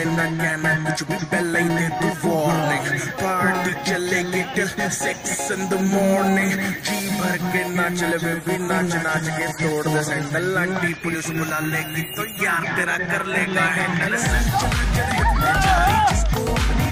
में ना कहना कुछ भी पहले ही दे तू वार्निंग। पार्टी चलेगी till 6 in the morning। जी भर के नाच ले बेबी नाच नाच के तोड़ दे सैंडल। आंटी पुलिस बुला लेगी तो यार तेरा कर लेगा हैंडल। जिसको